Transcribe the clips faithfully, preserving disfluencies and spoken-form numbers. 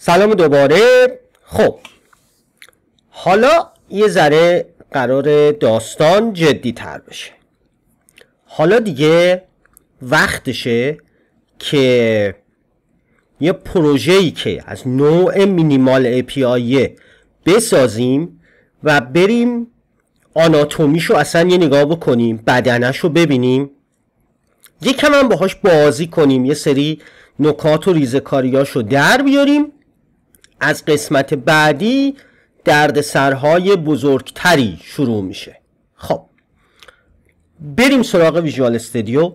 سلام دوباره. خب حالا یه ذره قرار داستان جدی تر بشه. حالا دیگه وقتشه که یه پروژه‌ای که از نوع مینیمال ای پی آی بسازیم و بریم آناتومیشو اصلا یه نگاه بکنیم، بدنشو ببینیم، یکم هم باهاش بازی کنیم، یه سری نکات و ریزکاریاشو در بیاریم. از قسمت بعدی دردسرهای بزرگتری شروع میشه. خب بریم سراغ ویژوال استودیو.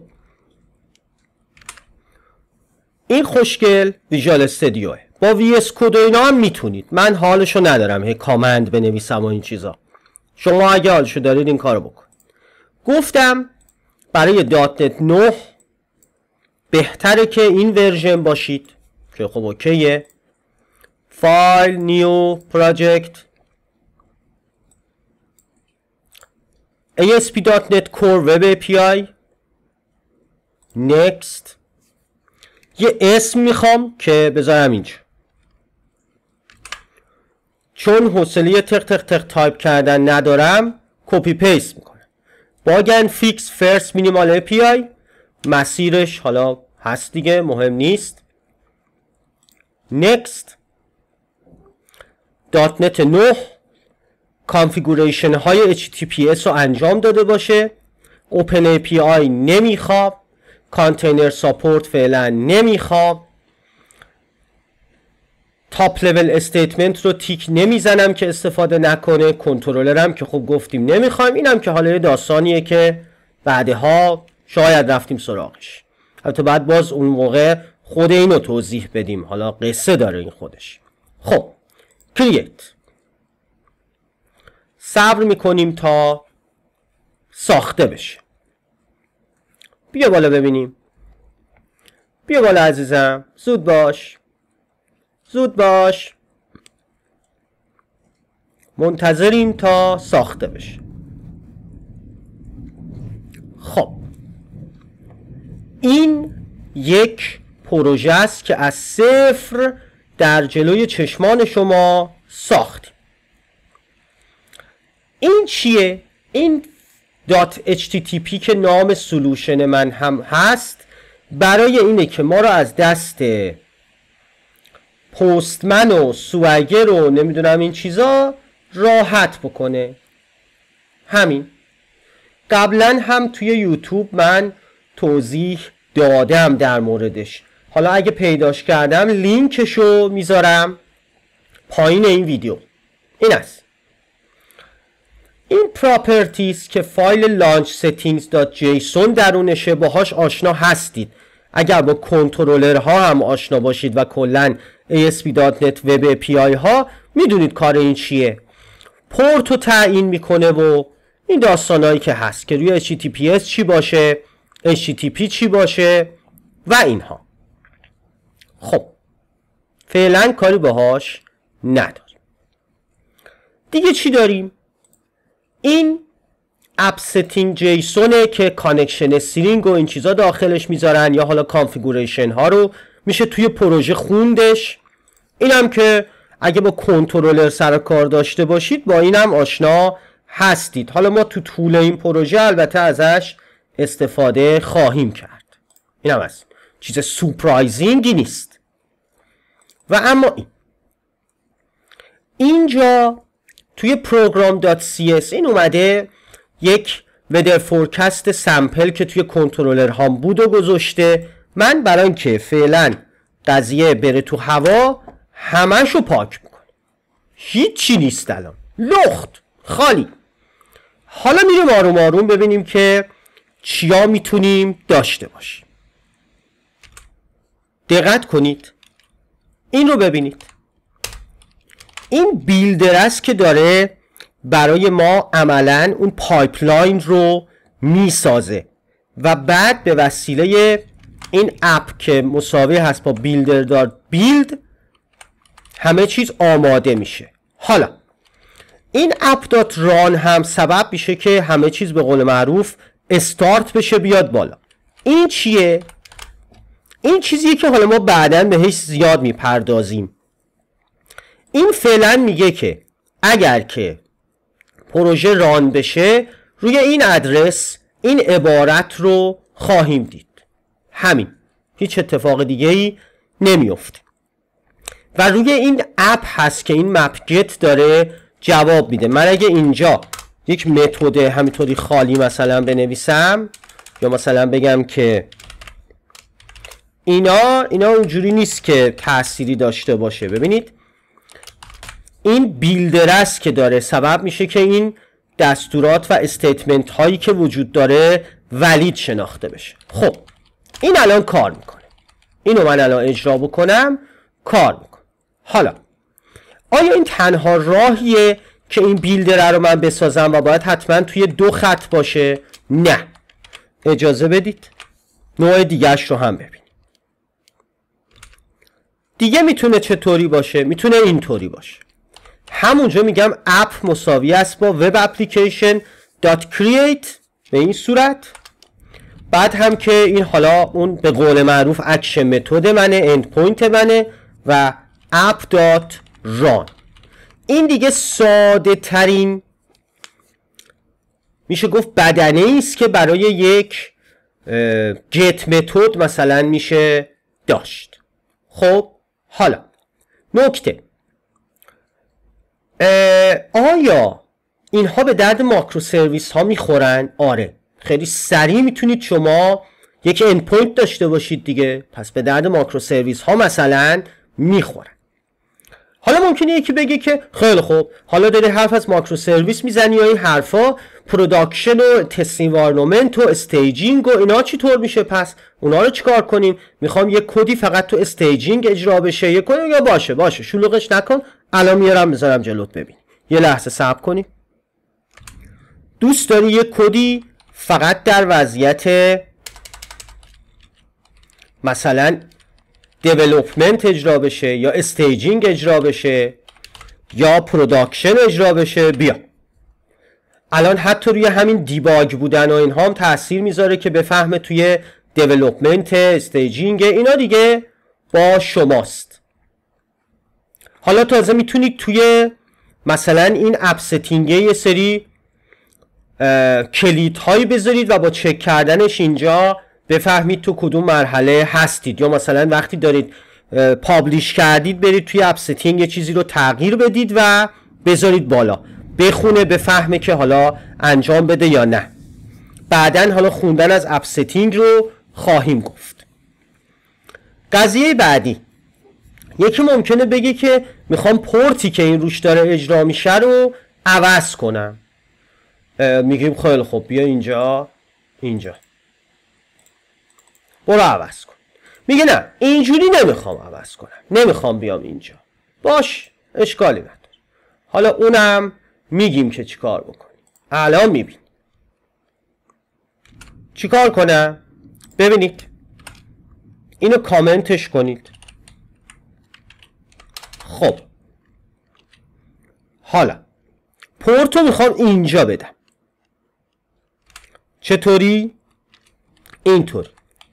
این خوشگل ویژوال استودیوه. با وی اس کد و اینا هم میتونید. من حالشو ندارم هی کامند بنویسم و این چیزا. شما اگه حالشو دارید این کارو بکن. گفتم برای دات نت نه بهتره که این ورژن باشید که خب اوکیه. فایل نیو پراجکت ای اس پی دات نت Core Web ای پی آی Next. یه اسم میخوام که بذارم اینجا، چون حوصله تق تق تق تایپ کردن ندارم کپی پیست میکنم. باگن فیکس فرست مینیمال ای پی آی، مسیرش حالا هست دیگه، مهم نیست. Next. دات نت نه کانفیگوریشن های اچ تی تی پی اس رو انجام داده باشه. اوپن ای پی آی نمیخوام. کانتینر ساپورت فعلا نمیخوام. تاپ لول استیتمنت رو تیک نمیزنم که استفاده نکنه. کنترلرم که خب گفتیم نمیخوایم. اینم که حالا داستانیه که بعدها شاید رفتیم سراغش. البته بعد باز اون موقع خود اینو توضیح بدیم، حالا قصه داره این خودش. خب کریت صبر میکنیم تا ساخته بشه. بیا بالا ببینیم. بیا بالا عزیزم، زود باش زود باش. منتظریم تا ساخته بشه. خب این یک پروژه است که از صفر در جلوی چشمان شما ساختیم. این چیه؟ این دات اچ تی تی پی که نام سلوشن من هم هست، برای اینه که ما رو از دست پستمن و سوگر و نمیدونم این چیزا راحت بکنه. همین. قبلا هم توی یوتیوب من توضیح دادم در موردش. حالا اگه پیداش کردم لینکشو میذارم پایین این ویدیو. این است. این پراپرتیز که فایل لانچ سیتینگز دات جیسون درونشه، باهاش آشنا هستید. اگر با کنترلرها هم آشنا باشید و کلن ای اس پی دات نت وب ای پی آی ها میدونید کار این چیه. پورت رو تعیین میکنه و این داستانهایی که هست که روی اچ تی تی پی اس چی باشه، اچ تی تی پی چی باشه و اینها. خب فعلا کاری باهاش نداریم. دیگه چی داریم؟ این اپ ستینگ جیسونه که کانکشن استرینگ و این چیزا داخلش میذارن، یا حالا کانفیگوریشن ها رو میشه توی پروژه خوندش. اینم که اگه با کنترلر سر کار داشته باشید با اینم آشنا هستید. حالا ما تو طول این پروژه البته ازش استفاده خواهیم کرد. اینم هست، چیز سورپرایزینگی نیست. و اما این اینجا توی پروگرام دات سی اس این اومده یک ودر فورکست سمپل که توی کنترلر هام بود و گذاشته. من برای اینکه فعلا قضیه بره تو هوا همشو پاک میکنم. هیچی نیست الان، لخت خالی. حالا میریم آروم آروم ببینیم که چیا میتونیم داشته باشیم. دقت کنید، این رو ببینید. این بیلدر است که داره برای ما عملاً اون پایپلاین رو میسازه و بعد به وسیله این اپ که مساوی هست با بیلدر دات بیلد همه چیز آماده میشه. حالا این اپ دات ران هم سبب میشه که همه چیز به قول معروف استارت بشه، بیاد بالا. این چیه؟ این چیزیه که حالا ما بعداً بهش زیاد میپردازیم. این فعلا میگه که اگر که پروژه ران بشه روی این ادرس این عبارت رو خواهیم دید. همین، هیچ اتفاق دیگه ای نمیفته. و روی این اپ هست که این مپ گت داره جواب میده. من اگه اینجا یک متد همینطوری خالی مثلا بنویسم یا مثلا بگم که اینا اینا اونجوری نیست که تأثیری داشته باشه. ببینید این بیلدر است که داره سبب میشه که این دستورات و استیتمنت هایی که وجود داره ولید شناخته بشه. خب این الان کار میکنه. اینو من الان اجرا بکنم کار میکنه. حالا آیا این تنها راهیه که این بیلدر رو من بسازم و باید حتما توی دو خط باشه؟ نه، اجازه بدید نوع دیگهش رو هم ببینیم. دیگه میتونه چطوری باشه؟ میتونه اینطوری باشه. همونجا میگم اپ مساوی است با وب اپلیکیشن دات کرییت به این صورت. بعد هم که این حالا اون به قول معروف اکشن متد منه، اند پوینت منه و اپ دات ران. این دیگه ساده ترین میشه گفت بدنه ای است که برای یک گت متد مثلا میشه داشت. خب حالا نکته، آیا اینها به درد ماکرو سرویس ها میخورن؟ آره، خیلی سریع میتونید شما یک اندپوینت داشته باشید دیگه، پس به درد ماکرو سرویس ها مثلا میخورن. حالا ممکنه یکی بگه که خیلی خوب، حالا داری حرف از ماکرو سرویس میزنی یا این حرفا، پروداکشن و تست انوایرنمنت و استیجینگ و اینا چطور میشه؟ پس اونا رو چیکار کنیم؟ میخوام یک کدی فقط تو استیجینگ اجرا بشه، یک کدی یا باشه باشه شلوغش نکن، الان میارم میذارم جلوت ببین. یه لحظه صبر کنیم. دوست داری یک کدی فقط در وضعیت مثلا دیولپمنت اجرا بشه یا استیجینگ اجرا بشه یا پروداکشن اجرا بشه؟ بیا الان حتی روی همین دیباگ بودن و اینها هم تاثیر میذاره که بفهمه توی دیولپمنت، استیجینگ، اینا دیگه با شماست. حالا تازه میتونید توی مثلا این اپ ستینگ یه سری کلید هایی بذارید و با چک کردنش اینجا بفهمید تو کدوم مرحله هستید. یا مثلا وقتی دارید پابلیش کردید برید توی اپ ستینگ یه چیزی رو تغییر بدید و بذارید بالا، بخونه بفهمه که حالا انجام بده یا نه. بعدن حالا خوندن از اپ ستینگ رو خواهیم گفت. قضیه بعدی، یکی ممکنه بگه که میخوام پورتی که این روش داره اجرا میشه رو عوض کنم. میگیم خیلی خوب بیا اینجا اینجا برو عوض کن. میگه نه اینجوری نمیخوام عوض کنم، نمیخوام بیام اینجا. باش، اشکالی نداره. حالا اونم میگیم که چیکار بکنیم. الان میبین چیکار کنم. ببینید اینو کامنتش کنید. خب حالا پورتو میخوام اینجا بدم. چطوری؟ اینطوری.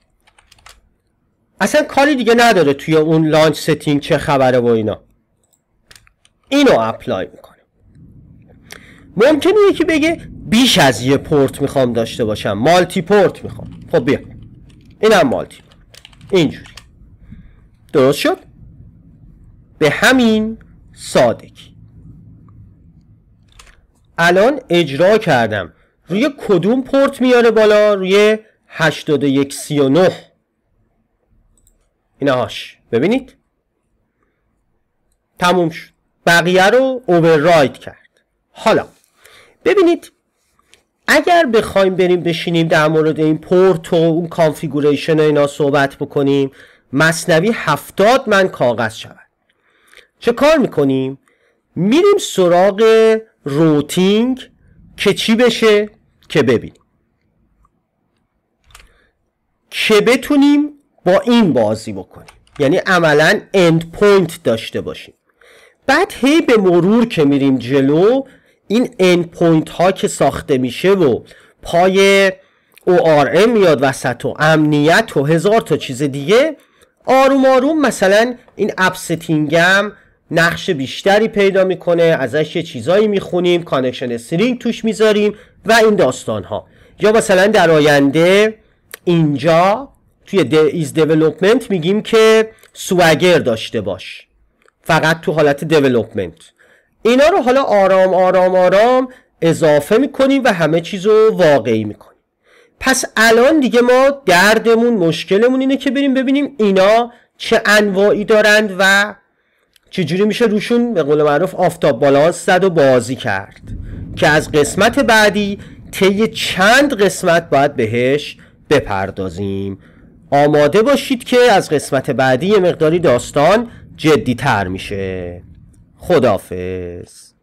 اصلا کاری دیگه نداره توی اون لانچ ستینگ چه خبره و اینا. اینو اپلای میکنه. ممکنه یکی بگه بیش از یه پورت میخوام داشته باشم، مالتی پورت میخوام. خب بیا اینم مالتی پورت. اینجوری درست شد؟ به همین سادگی. الان اجرا کردم. روی کدوم پورت میاره بالا؟ روی هشتاد و یک سی و نه. اینهاش ببینید تموم شد. بقیه رو اوورراید کرد. حالا ببینید اگر بخوایم بریم بشینیم در مورد این پورت و اون کانفیگوریشن اینا صحبت بکنیم، مثنوی هفتاد من کاغذ شود. چه کار میکنیم؟ میریم سراغ روتینگ که چی بشه؟ که ببینیم که بتونیم با این بازی بکنیم، یعنی عملا اند پوینت داشته باشیم. بعد هی به مرور که میریم جلو این اند پوینت ها که ساخته میشه و پای او آر ام میاد وسط و امنیت و هزار تا چیز دیگه، آروم آروم مثلا این اپ ستینگ هم نقش بیشتری پیدا میکنه، ازش یه چیزایی میخونیم، کانکشن استرینگ توش میذاریم و این داستان ها. یا مثلا در آینده اینجا توی ایز دیولپمنت میگیم که سوگر داشته باش، فقط تو حالت دیولپمنت. اینا رو حالا آرام آرام آرام اضافه میکنیم و همه چیز رو واقعی میکنیم. پس الان دیگه ما دردمون، مشکلمون اینه که بریم ببینیم اینا چه انواعی دارند و چجوری میشه روشون به قول معروف آفتاب بالانس زد و بازی کرد، که از قسمت بعدی طی چند قسمت باید بهش بپردازیم. آماده باشید که از قسمت بعدی یه مقداری داستان جدی تر میشه. خداحافظ.